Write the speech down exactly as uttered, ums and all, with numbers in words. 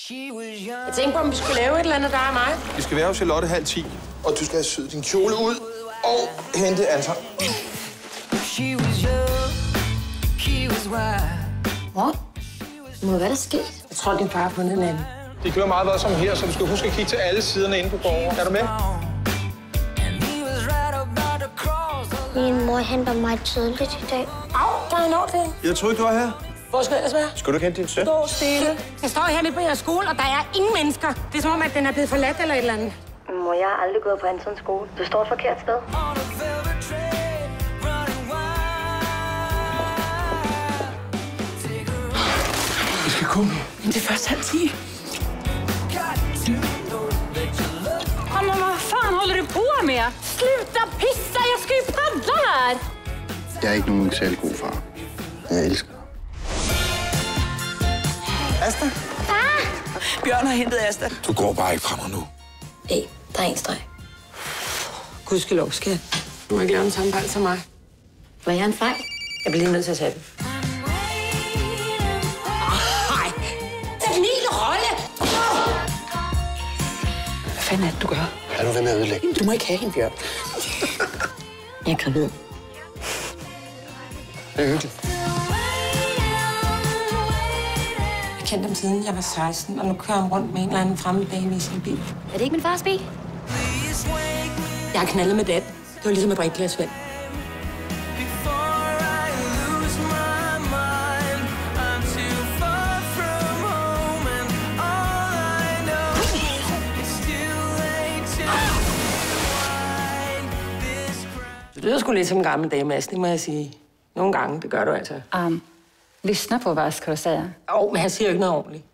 Jeg tænkte på, om vi skulle lave et eller andet, der er mig. Vi skal være hos Charlotte halv ti, og du skal have syet din kjole ud og hente Anton. Hvor? Må hvad der sker? Jeg tror, din far har fundet en anden. De kører meget godt som her, så du skal huske at kigge til alle siderne inde på gården. Er du med? Min mor henter mig tidligt i dag. Au, der er en ordentlig. Jeg troede, du var her. Hvor skal jeg ellers være? Skal du ikke hente din søn? Stå stille. Jeg står her midt på jeres skole, og der er ingen mennesker. Det er som om, at den er blevet forladt eller et eller andet. Mor, jeg har aldrig gået på Antons skole. Du står et forkert sted. Vi skal komme. Men det er først halv ti. Mamma, vad fan håller du på med? Sluta pissa, jag ska ju paddla här! Jeg er ikke nogen særlig god far. Jeg elsker dig. Asta? Far! Bjørn har hentet Asta. Du går bare ikke fra mig nu. Hey, der er en streg. Gudskelov, skat. Du må ikke lave en samme fejl som mig. Var jeg en fejl? Jeg bliver lige nødt til at tage den. Hej! Det er min rolle! Hvad fanden er det, du gør? Er du ved med at ødelægge? Du må ikke have hende, Bjørn. Jeg er gravid. Det er hyggeligt. Jeg kendte ham siden jeg var seksten, og nu kører han rundt med en eller anden fremmed dame i sin bil. Er det ikke min fars bil? Jeg har knaldet med det. Det var ligesom et brækglasvand. Det lyder sgu lidt som en gammel dame, Mads, det må jeg sige. Nogle gange, det gør du altså. Um, lyssna på vad jag ska säga. Åh, oh, men han siger jo ikke noget ordentligt.